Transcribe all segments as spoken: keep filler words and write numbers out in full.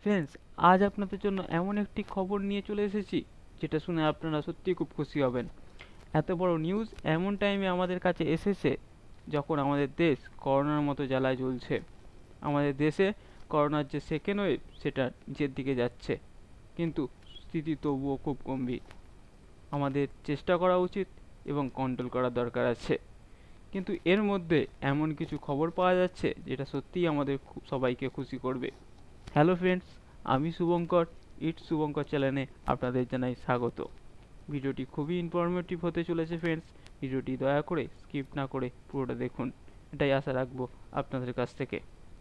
Friends, আজ আপনাদের জন্য এমন একটি খবর নিয়ে চলে এসেছি যেটা শুনে আপনারা সত্যিই খুব খুশি হবেন। এত বড় নিউজ এমন টাইমে আমাদের কাছে এসেছে যখন আমাদের দেশ করোনার মতো জ্বালায় জ্বলছে। আমাদের দেশে করোনার যে সেকেন্ড ওয়েভ সেটা নিচের দিকে যাচ্ছে, কিন্তু স্থিতি তবুও খুব গম্ভীর। আমাদের চেষ্টা করা উচিত এবং কন্ট্রোল করার দরকার আছে। কিন্তু এর মধ্যে এমন কিছু খবর পাওয়া যাচ্ছে যেটা সত্যিই আমাদের খু- সবাইকে খুশি করবে। হ্যালো ফ্রেন্ডস, আমি শুভঙ্কর। ইটস শুভঙ্কর চ্যানেলে আপনাদের জানাই স্বাগত। ভিডিওটি খুবই ইনফরমেটিভ হতে চলেছে ফ্রেন্ডস। ভিডিওটি দয়া করে স্কিপ না করে পুরোটা দেখুন, এটাই আশা রাখবো আপনাদের কাছ থেকে।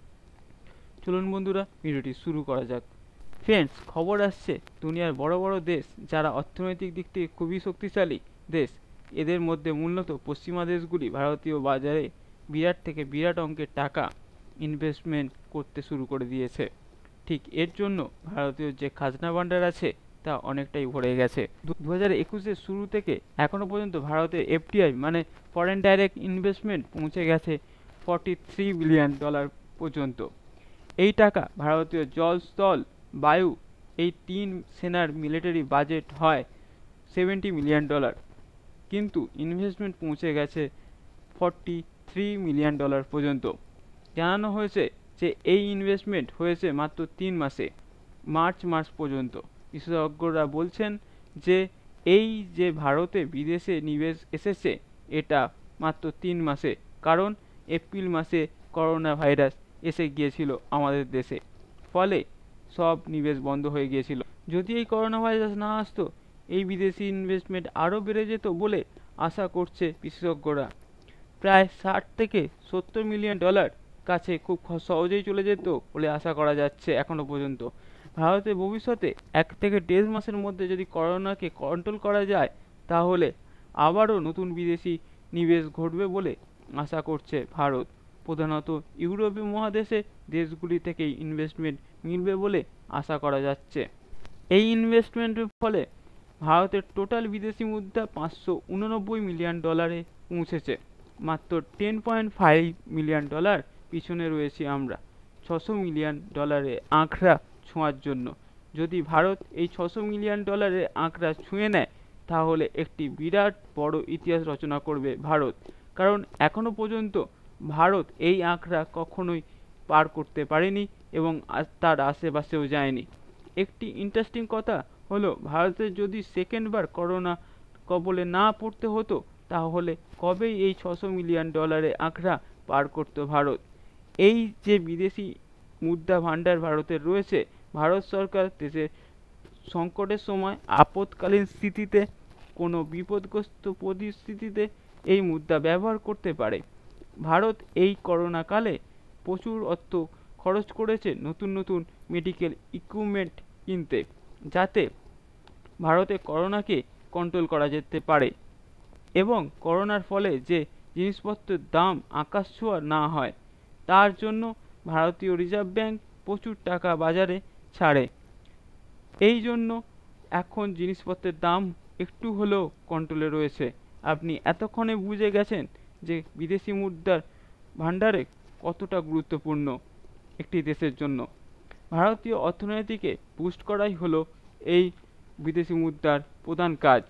চলুন বন্ধুরা, ভিডিওটি শুরু করা যাক। ফ্রেন্ডস, খবর আসছে দুনিয়ার বড় বড় দেশ যারা অর্থনৈতিক দিক থেকে খুবই শক্তিশালী দেশ, এদের মধ্যে মূলত পশ্চিমা দেশগুলি ভারতীয় বাজারে বিরাট থেকে বিরাট অঙ্কের টাকা ইনভেস্টমেন্ট করতে শুরু করে দিয়েছে। ঠিক এর জন্য ভারতীয় যে খাজনা ভাণ্ডার আছে তা অনেকটাই ভরে গেছে। দু হাজার একুশের শুরু থেকে এখনো পর্যন্ত ভারতের এফডিআই মানে ফরেন ডাইরেক্ট ইনভেস্টমেন্ট পৌঁছে গেছে ফর্টি থ্রি বিলিয়ন ডলার পর্যন্ত। এই টাকা ভারতীয় জল, স্থল, বায়ু এই তিন সেনার মিলিটারি বাজেট হয় সেভেন্টি মিলিয়ন ডলার, কিন্তু ইনভেস্টমেন্ট পৌঁছে গেছে ফর্টি থ্রি মিলিয়ন ডলার পর্যন্ত। জানানো হয়েছে যে এই ইনভেস্টমেন্ট হয়েছে মাত্র তিন মাসে, মার্চ মাস পর্যন্ত। বিশেষজ্ঞরা বলছেন যে এই যে ভারতে বিদেশে নিবেশ এসেছে এটা মাত্র তিন মাসে, কারণ এপ্রিল মাসে করোনা ভাইরাস এসে গিয়েছিল আমাদের দেশে, ফলে সব নিবেশ বন্ধ হয়ে গিয়েছিল। যদি এই করোনা ভাইরাস না আসতো, এই বিদেশি ইনভেস্টমেন্ট আরও বেড়ে যেত বলে আশা করছে বিশেষজ্ঞরা। প্রায় ষাট থেকে সত্তর মিলিয়ন ডলার কাছে খুব সহজেই চলে যেত বলে আশা করা যাচ্ছে এখনো পর্যন্ত। ভারতে ভবিষ্যতে এক থেকে দেড় মাসের মধ্যে যদি করোনাকে কন্ট্রোল করা যায়, তাহলে আবারও নতুন বিদেশি নিবেশ ঘটবে বলে আশা করছে ভারত। প্রধানত ইউরোপীয় মহাদেশে দেশগুলি থেকে ইনভেস্টমেন্ট মিলবে বলে আশা করা যাচ্ছে। এই ইনভেস্টমেন্টের ফলে ভারতের টোটাল বিদেশি মুদ্রা পাঁচশো উননব্বই মিলিয়ন ডলারে পৌঁছেছে। মাত্র ten point five million dollar পিছনে রয়েছি আমরা ছশো মিলিয়ন ডলারের আঁকড়া ছোঁয়ার জন্য। যদি ভারত এই ছশো মিলিয়ন ডলারের আঁকড়া ছুঁয়ে নেয়, তাহলে একটি বিরাট বড় ইতিহাস রচনা করবে ভারত, কারণ এখনো পর্যন্ত ভারত এই আঁকড়া কখনোই পার করতে পারেনি এবং তার আশেপাশেও যায়নি। একটি ইন্টারেস্টিং কথা হলো, ভারতের যদি সেকেন্ডবার করোনা কবলে না পড়তে হতো, তাহলে কবেই এই ছশো মিলিয়ন ডলারের আঁকড়া পার করত ভারত। এই যে বিদেশি মুদ্রা ভাণ্ডার ভারতের রয়েছে, ভারত সরকার দেশের সংকটের সময়, আপৎকালীন স্থিতিতে, কোনো বিপদগ্রস্ত পরিস্থিতিতে এই মুদ্রা ব্যবহার করতে পারে। ভারত এই করোনা কালে প্রচুর অর্থ খরচ করেছে নতুন নতুন মেডিকেল ইকুইপমেন্ট কিনতে, যাতে ভারতে করোনাকে কন্ট্রোল করা যেতে পারে এবং করোনার ফলে যে জিনিসপত্রের দাম আকাশ ছোঁয়া না হয়, তার জন্য ভারতীয় রিজার্ভ ব্যাংক প্রচুর টাকা বাজারে ছাড়ে। এই জন্য এখন জিনিসপত্রের দাম একটু হলেও কন্ট্রোলে রয়েছে। আপনি এতক্ষণে বুঝে গেছেন যে বিদেশি মুদ্রার ভাণ্ডারে কতটা গুরুত্বপূর্ণ একটি দেশের জন্য। ভারতীয় অর্থনীতিকে বুস্ট করাই হলো এই বিদেশি মুদ্রার প্রধান কাজ,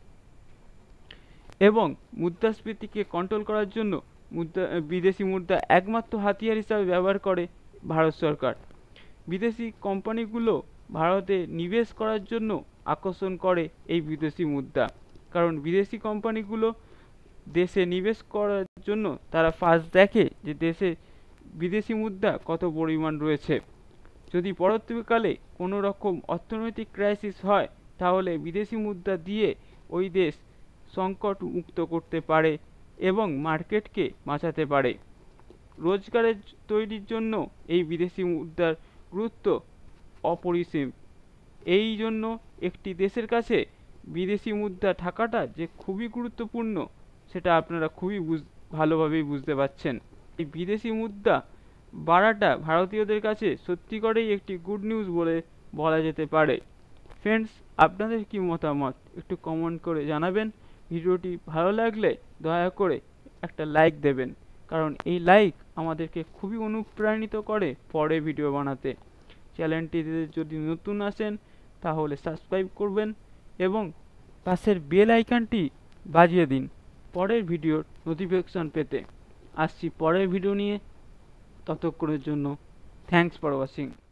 এবং মুদ্রাস্ফীতিকে কন্ট্রোল করার জন্য মুদ্রা বিদেশি মুদ্রা একমাত্র হাতিয়ার হিসাবে ব্যবহার করে ভারত সরকার। বিদেশি কোম্পানিগুলো ভারতে নিবেশ করার জন্য আকর্ষণ করে এই বিদেশি মুদ্রা, কারণ বিদেশি কোম্পানিগুলো দেশে নিবেশ করার জন্য তারা ফার্স্ট দেখে যে দেশে বিদেশি মুদ্রা কত পরিমাণ রয়েছে। যদি পরবর্তীকালে কোনো রকম অর্থনৈতিক ক্রাইসিস হয়, তাহলে বিদেশি মুদ্রা দিয়ে ওই দেশ সংকট মুক্ত করতে পারে এবং মার্কেটকে বাঁচাতে পারে। রোজগারের তৈরির জন্য এই বিদেশি মুদ্রার গুরুত্ব অপরিসীম। এই জন্য একটি দেশের কাছে বিদেশি মুদ্রা থাকাটা যে খুবই গুরুত্বপূর্ণ, সেটা আপনারা খুবই বুঝ ভালোভাবেই বুঝতে পারছেন। এই বিদেশি মুদ্রা বাড়াটা ভারতীয়দের কাছে সত্যি করেই একটি গুড নিউজ বলে বলা যেতে পারে। ফ্রেন্ডস, আপনাদের কি মতামত একটু কমেন্ট করে জানাবেন। ভিডিওটি ভালো লাগলে দয়া করে একটা লাইক দেবেন, কারণ এই লাইক আমাদেরকে খুবই অনুপ্রাণিত করে পরে ভিডিও বানাতে। চ্যানেলটিতে যদি নতুন আসেন তাহলে সাবস্ক্রাইব করবেন এবং পাশের বেল আইকনটি বাজিয়ে দিন পরের ভিডিওর নোটিফিকেশন পেতে। আসছি পরের ভিডিও নিয়ে, ততক্ষণের জন্য থ্যাঙ্কস ফর ওয়াচিং।